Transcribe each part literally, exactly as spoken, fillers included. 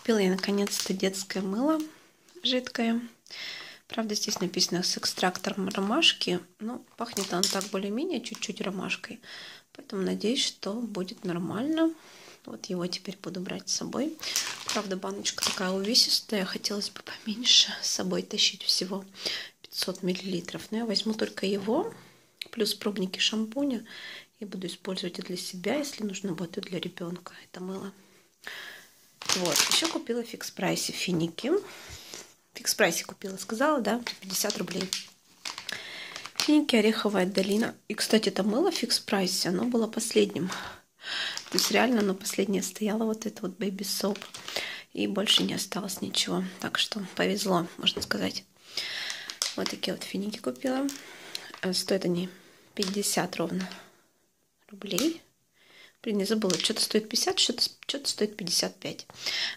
Купила я наконец-то детское мыло жидкое. Правда, здесь написано с экстрактором ромашки. Но пахнет оно так более-менее чуть-чуть ромашкой. Поэтому надеюсь, что будет нормально. Вот его теперь буду брать с собой. Правда, баночка такая увесистая. Хотелось бы поменьше с собой тащить, всего пятьсот миллилитров. Но я возьму только его, плюс пробники шампуня. И буду использовать и для себя, если нужно будет, и для ребенка это мыло. Вот. Еще купила в фикс прайсе финики. В фикс прайсе купила, сказала, да, пятьдесят рублей. Финики ореховая долина. И, кстати, это мыло в фикс прайсе, оно было последним. То есть реально оно последнее стояло, вот это вот Baby Soap. И больше не осталось ничего. Так что повезло, можно сказать. Вот такие вот финики купила. Стоят они пятьдесят ровно рублей. Блин, не забыла, что-то стоит пятьдесят, что-то что стоит пятьдесят пять.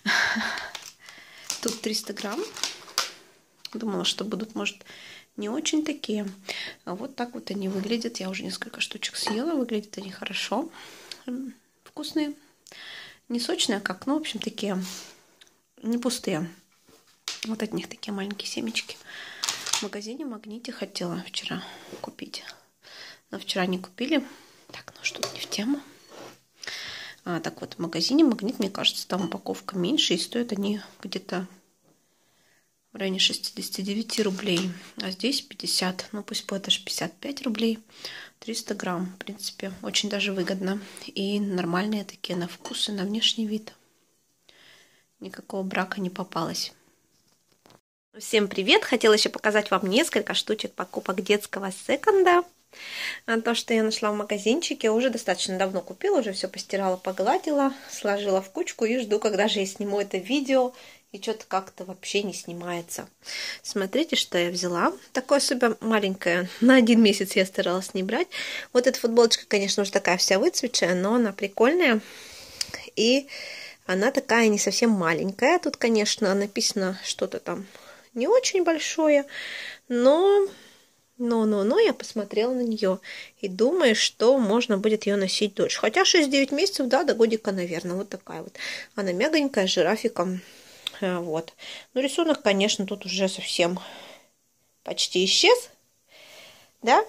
Тут триста грамм. Думала, что будут, может, не очень такие. А вот так вот они выглядят. Я уже несколько штучек съела. Выглядят они хорошо. Вкусные. Не сочные, как, ну, в общем, такие не пустые. Вот от них такие маленькие семечки. В магазине Магните хотела вчера купить. Но вчера не купили. Так, ну что-то не в тему. А, так вот, в магазине Магнит, мне кажется, там упаковка меньше. И стоят они где-то в районе шестидесяти девяти рублей. А здесь пятьдесят. Ну, пусть будет даже пятьдесят пять рублей. триста грамм. В принципе, очень даже выгодно. И нормальные такие на вкус и на внешний вид. Никакого брака не попалось. Всем привет! Хотела еще показать вам несколько штучек покупок детского секонда. То, что я нашла в магазинчике, уже достаточно давно купила, уже все постирала, погладила, сложила в кучку и жду, когда же я сниму это видео, и что-то как-то вообще не снимается. Смотрите, что я взяла. Такое особо маленькое, на один месяц я старалась не брать. Вот эта футболочка, конечно, уже такая вся выцветшая, но она прикольная, и она такая не совсем маленькая. Тут, конечно, написано что-то там не очень большое, но... Но-но-но, я посмотрела на нее и думаю, что можно будет ее носить дольше. Хотя шесть-девять месяцев, да, до годика, наверное. Вот такая вот. Она мягонькая, с жирафиком. Вот. Ну, рисунок, конечно, тут уже совсем почти исчез. Да?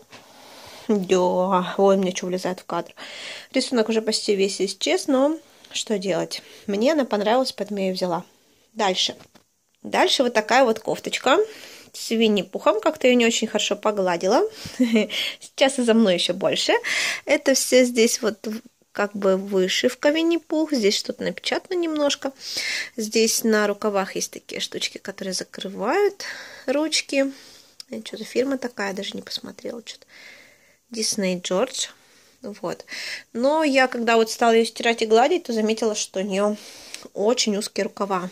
Да. Ой, мне что влезает в кадр. Рисунок уже почти весь исчез, но что делать? Мне она понравилась, поэтому я ее взяла. Дальше. Дальше вот такая вот кофточка. С Винни-Пухом. Как-то ее не очень хорошо погладила. Сейчас и за мной еще больше. Это все здесь вот как бы вышивка Винни-Пух. Здесь что-то напечатано немножко. Здесь на рукавах есть такие штучки, которые закрывают ручки. Что-то фирма такая, даже не посмотрела. Что-то Disney George. Вот. Но я, когда вот стала ее стирать и гладить, то заметила, что у нее очень узкие рукава.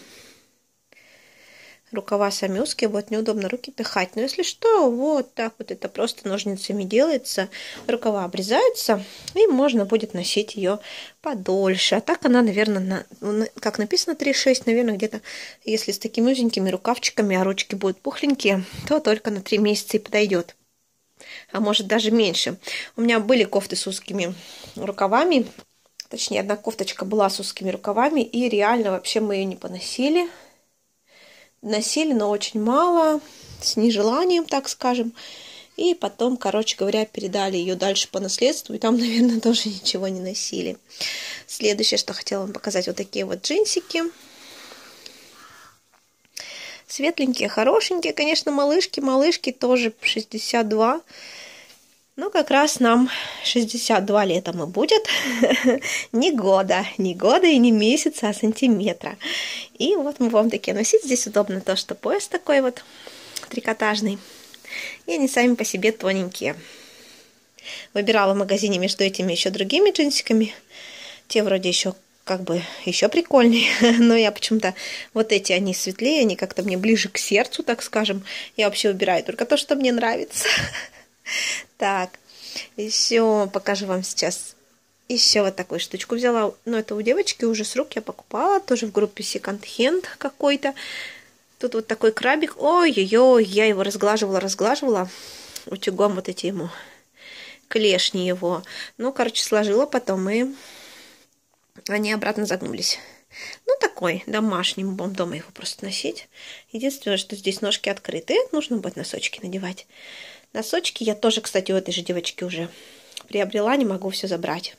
Рукава сами узкие, будет неудобно руки пихать. Но если что, вот так вот это просто ножницами делается. Рукава обрезаются, и можно будет носить ее подольше. А так она, наверное, на, как написано три шесть, наверное, где-то, если с такими узенькими рукавчиками, а ручки будут пухленькие, то только на три месяца и подойдет. А может даже меньше. У меня были кофты с узкими рукавами. Точнее, одна кофточка была с узкими рукавами, и реально вообще мы ее не поносили. Носили, но очень мало, с нежеланием, так скажем. И потом, короче говоря, передали ее дальше по наследству. И там, наверное, тоже ничего не носили. Следующее, что хотела вам показать, вот такие вот джинсики. Светленькие, хорошенькие. Конечно, малышки, малышки тоже шестьдесят два. Ну, как раз нам шестьдесят два летом и будет. Не года, не года и не месяца, а сантиметра. И вот мы будем такие носить. Здесь удобно то, что пояс такой вот трикотажный. И они сами по себе тоненькие. Выбирала в магазине между этими еще другими джинсиками. Те вроде еще как бы еще прикольнее. Но я почему-то... Вот эти, они светлее, они как-то мне ближе к сердцу, так скажем. Я вообще выбираю только то, что мне нравится. Так, еще покажу вам сейчас. Еще вот такую штучку взяла. Но это у девочки уже с рук я покупала. Тоже в группе Second Hand какой-то. Тут вот такой крабик. Ой-ой-ой, я его разглаживала, разглаживала. Утюгом вот эти ему клешни его. Ну, короче, сложила потом, и они обратно загнулись. Ну, такой домашний, мы будем дома его просто носить. Единственное, что здесь ножки открыты, нужно будет носочки надевать. Носочки я тоже, кстати, у этой же девочки уже приобрела, не могу все забрать.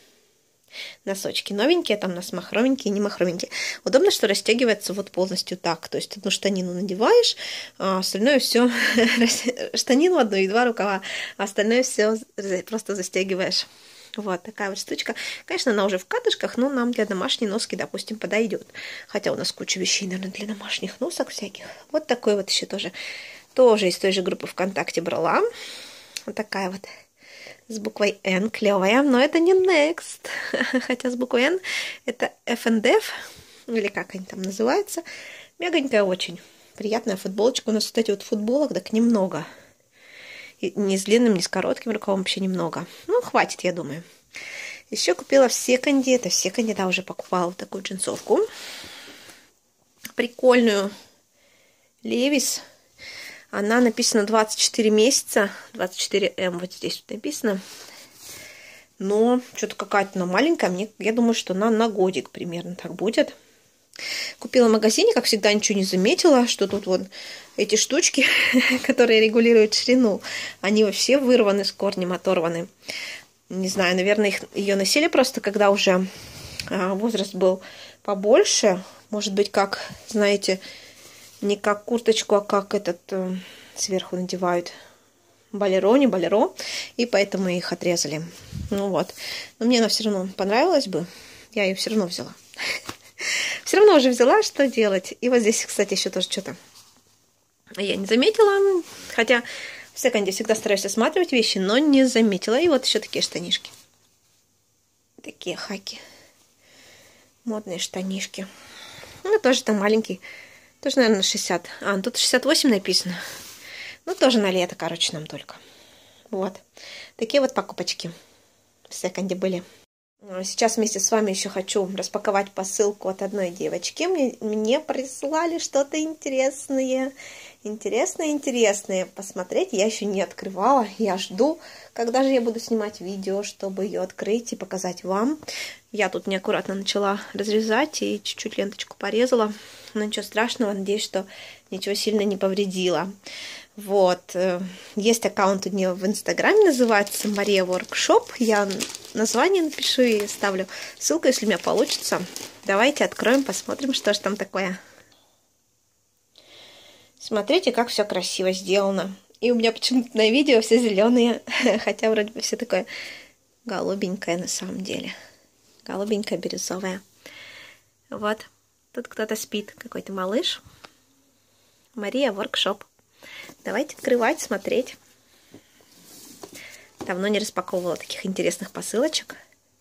Носочки новенькие, там у нас махровенькие, не махровенькие. Удобно, что расстегивается вот полностью так. То есть одну штанину надеваешь, а остальное все, штанину одну и два рукава, а остальное все просто застегиваешь. Вот такая вот штучка. Конечно, она уже в катышках, но нам для домашней носки, допустим, подойдет. Хотя у нас куча вещей, наверное, для домашних носок всяких. Вот такой вот еще тоже. Тоже из той же группы ВКонтакте брала. Вот такая вот. С буквой N, клевая, но это не Next. Хотя с буквой N это эф энд эф, или как они там называются. Мягонькая очень. Приятная футболочка. У нас, кстати, вот футболок так немного. И ни с длинным, ни с коротким рукавом вообще немного. Ну, хватит, я думаю. Еще купила в секонде. Это в секонде, да, уже покупала вот такую джинсовку. Прикольную. Левис. Она написана двадцать четыре месяца, двадцать четыре эм, вот здесь вот написано. Но что-то какая-то она маленькая, мне, я думаю, что она на годик примерно так будет. Купила в магазине, как всегда, ничего не заметила, что тут вот эти штучки, которые регулируют ширину, они вообще вырваны с корнем, оторваны. Не знаю, наверное, их, ее носили просто, когда уже а, возраст был побольше. Может быть, как, знаете... Не как курточку, а как этот э, сверху надевают болеро, не болеро. И поэтому их отрезали. Ну вот. Но мне она все равно понравилась бы. Я ее все равно взяла. Все равно уже взяла, что делать. И вот здесь, кстати, еще тоже что-то я не заметила. Хотя в секонде всегда стараюсь осматривать вещи, но не заметила. И вот еще такие штанишки. Такие хаки. Модные штанишки. Ну, тоже там маленький. Тоже, наверное, шестьдесят. А, тут шестьдесят восемь написано. Ну, тоже на лето, короче, нам только. Вот. Такие вот покупочки в секонде были. Сейчас вместе с вами еще хочу распаковать посылку от одной девочки. Мне, мне прислали что-то интересное. Интересное, интересное. Посмотреть я еще не открывала. Я жду, когда же я буду снимать видео, чтобы ее открыть и показать вам. Я тут неаккуратно начала разрезать и чуть-чуть ленточку порезала. Но ничего страшного. Надеюсь, что ничего сильно не повредила. Вот. Есть аккаунт у нее в Инстаграме, называется Мария Воркшоп. Я название напишу и ставлю ссылку, если у меня получится. Давайте откроем, посмотрим, что же там такое. Смотрите, как все красиво сделано. И у меня почему-то на видео все зеленые, хотя вроде бы все такое голубенькое на самом деле. Голубенькое, бирюзовое. Вот. Тут кто-то спит, какой-то малыш. Мария Воркшоп. Давайте открывать, смотреть. Давно не распаковывала таких интересных посылочек.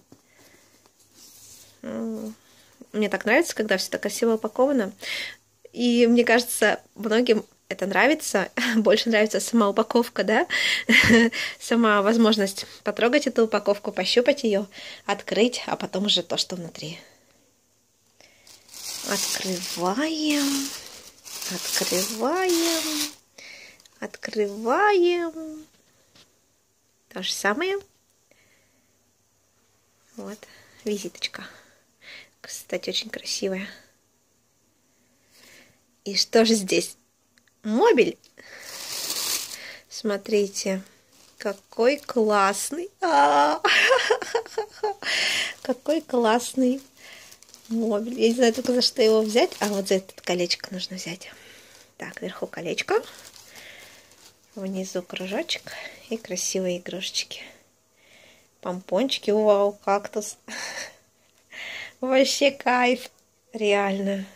Мне так нравится, когда все так красиво упаковано. И мне кажется, многим это нравится. Больше нравится сама упаковка, да? Сама возможность потрогать эту упаковку, пощупать ее, открыть, а потом уже то, что внутри. Открываем. Открываем. Открываем. То же самое. Вот, визиточка. Кстати, очень красивая. И что же здесь? Мобиль. Смотрите, какой классный. А-а-а! Какой классный мобиль. Я не знаю только за что его взять. А вот за это колечко нужно взять. Так, вверху колечко. Внизу кружочек. И красивые игрушечки. Помпончики. Вау, кактус. Вообще кайф. Реально.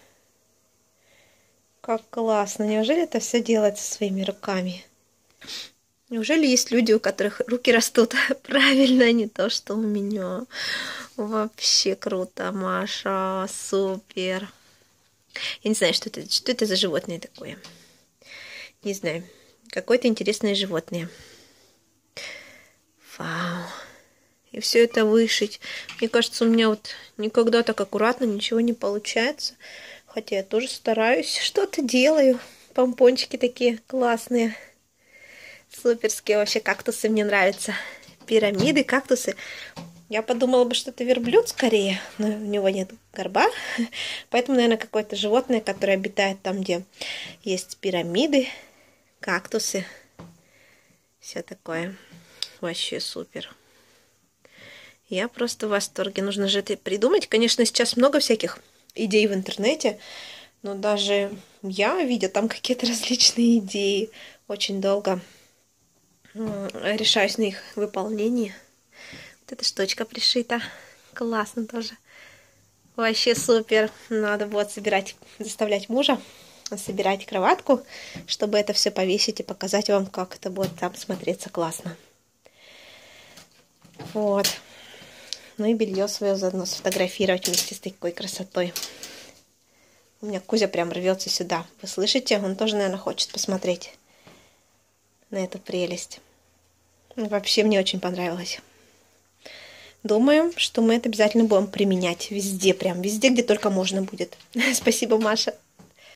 Как классно. Неужели это все делается своими руками? Неужели есть люди, у которых руки растут правильно, не то, что у меня? Вообще круто, Маша. Супер. Я не знаю, что это, что это за животное такое. Не знаю. Какое-то интересное животное. Вау. И все это вышить. Мне кажется, у меня вот никогда так аккуратно ничего не получается. Хотя я тоже стараюсь. Что-то делаю. Помпончики такие классные. Суперские вообще кактусы мне нравятся. Пирамиды, кактусы. Я подумала бы, что это верблюд скорее, но у него нет горба. Поэтому, наверное, какое-то животное, которое обитает там, где есть пирамиды, кактусы. Все такое. Вообще супер. Я просто в восторге. Нужно же это придумать. Конечно, сейчас много всяких идей в интернете, но даже я, видя там какие-то различные идеи, очень долго решаюсь на их выполнение. Вот эта штучка пришита. Классно тоже. Вообще супер. Надо будет собирать, заставлять мужа собирать кроватку, чтобы это все повесить и показать вам, как это будет там смотреться классно. Вот. Ну и белье свое заодно сфотографировать вместе с такой красотой. У меня Кузя прям рвется сюда. Вы слышите? Он тоже, наверное, хочет посмотреть на эту прелесть. Вообще мне очень понравилось. Думаю, что мы это обязательно будем применять везде, прям везде, где только можно будет. Спасибо, Маша.